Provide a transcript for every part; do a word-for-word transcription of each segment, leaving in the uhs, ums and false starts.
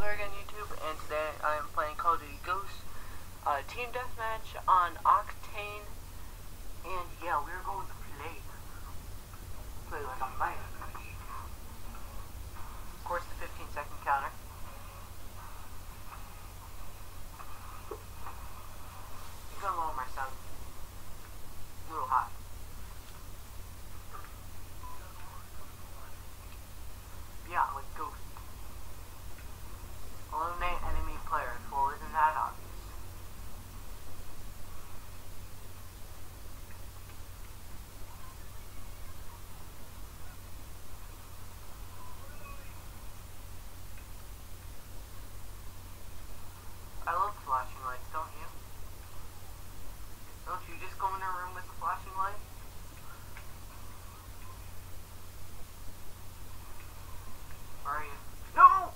there again, YouTube, and today I am playing Call of Duty Ghosts, uh, Team Deathmatch on Octane, and yeah, we're going to play, play like a man. Of course, the fifteen second counter. You can lower my sound. A little hot. Yeah, like Ghost. Eliminate enemy players. Well, isn't that obvious? I love flashing lights, don't you? Don't you just go in a room with a flashing light? Where are you? No!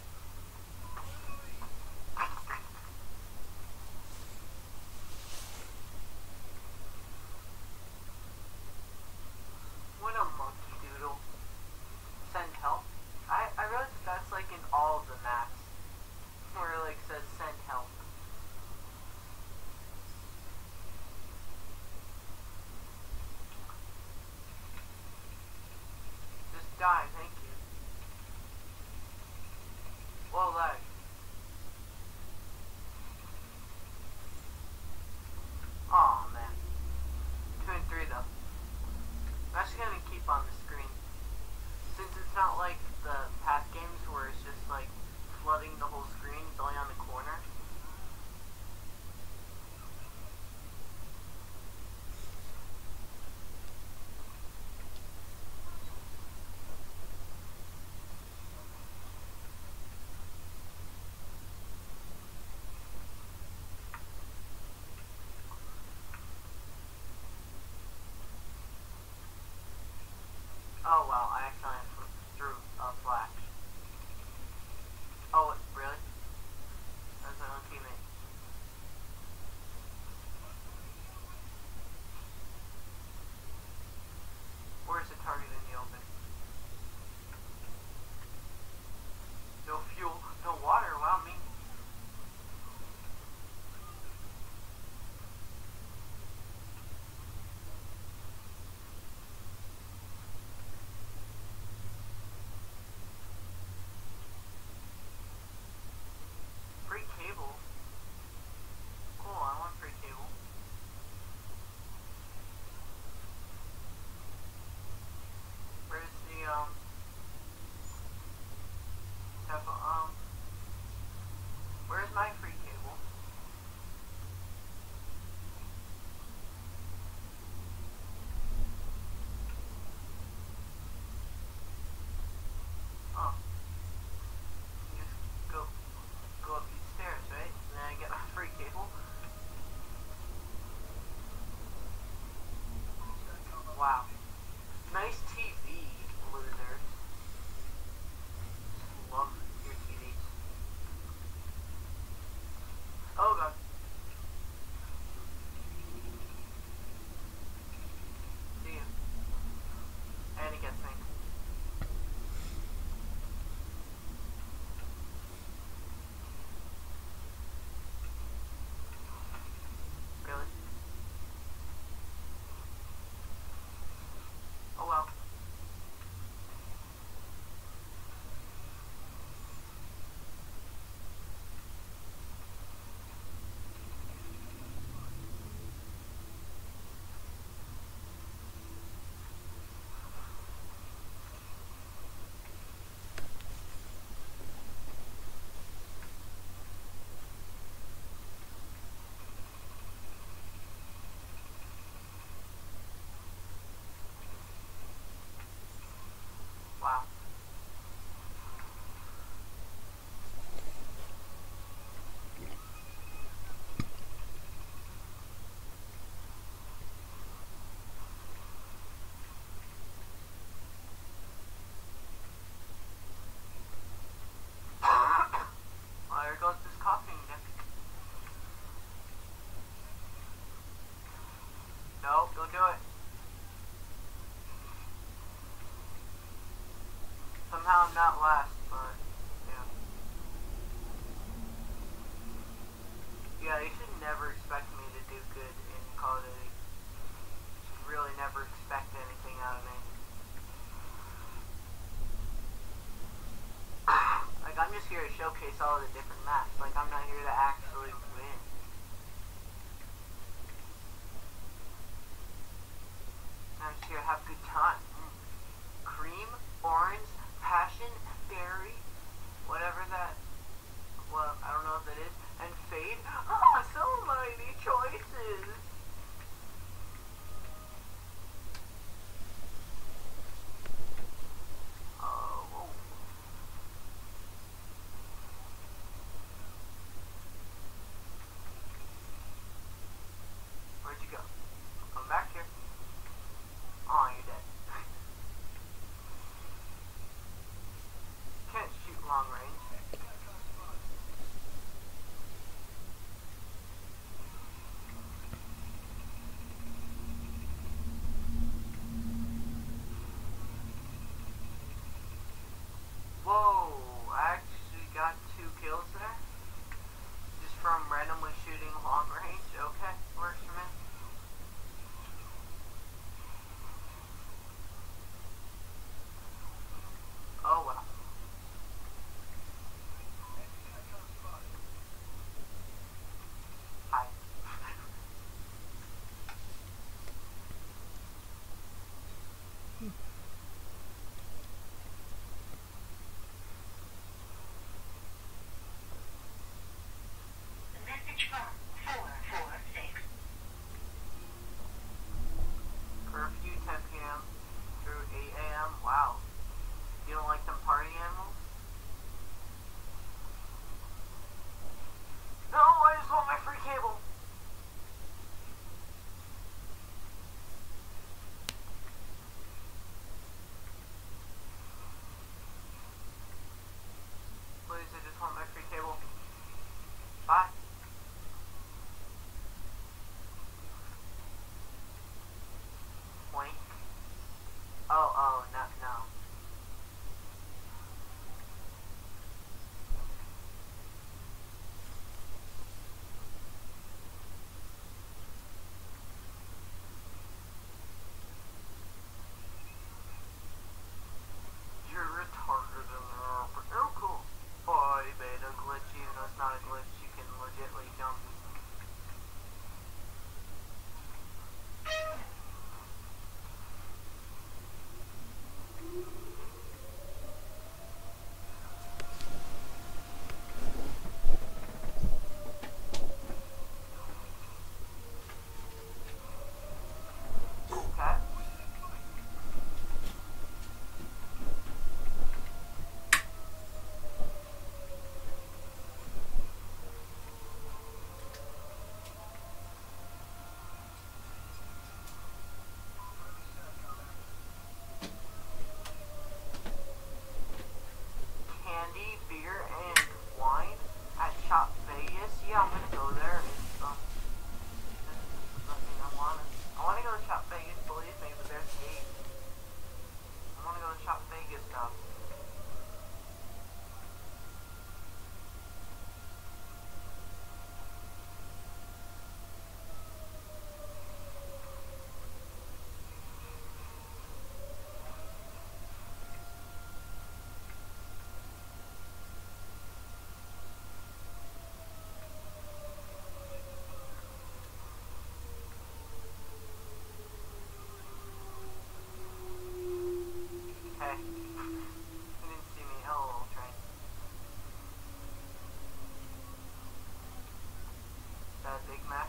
What a monkey doodle. Send help? I, I realize that that's like in all of the maps. Where it like says send help. Just die, thank you. Whoa, lag. Aw, man. Two and three though. I'm actually gonna keep on the screen. Since it's not like the past games where it's just like flooding the whole screen, it's only on the corner. Oh wow, I accidentally threw a flash. Oh, really? That's my own teammate. Where's the target in the open? No fuel, no water, wow, me. Free cable? Cool, I want free cable. Where's the, um... Have, um... Where's my free cable? Oh. You just go, go up these stairs, right? And then I get my free cable. Wow. Nice T V, losers. Love your T Vs. Oh god. See ya. And he gets me. Really? Oh well. Wow. Well, there goes this coughing again. No, don't do it. Somehow I'm not last, but yeah. just here to showcase all the different maps. Like, I'm not here to actually win. I'm just here to have a good time. Mm. Cream, orange, passion, berry, whatever that, well, I don't know what that is, and fade. Oh, so many choices. Oh, whoa. Where'd you go? Come back here. Oh, you're dead. Can't shoot long range. Whoa, I actually got two kills there. Just from randomly shooting long range. Okay, works for me. Oh well. Hi. Message from four four six. Curfew ten p m through eight a m Wow. You don't like them party animals? No, I just want my free cable. Please, I just want my free cable. Bye. Wink. Oh, oh, no, no. You're retarded in there, but oh cool. Oh, you made a glitch, even though it's not a glitch, you can legitly jump. Okay. Candy, beer, and wine at Shop Vegas. Yeah, I'm gonna go there. It's, um, this is something I wanna. I wanna go to Shop Vegas, believe me, but there's hate. I wanna go to Shop Vegas stuff. Hey. You didn't see me. Hello, little train. Is that a Big Mac?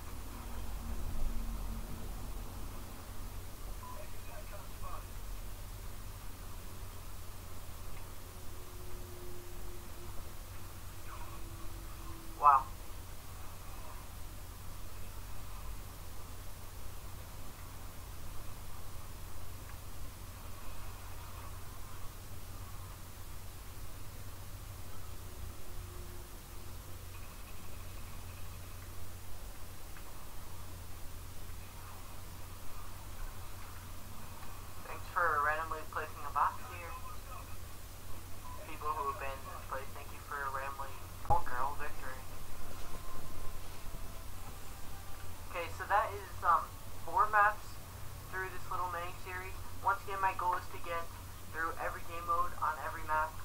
Wow. Thanks for randomly placing a box here. People who have been placed, thank you for randomly. Oh, girl, victory. Okay, so that is um four maps through this little mini series. Once again, my goal is to get through every game mode on every map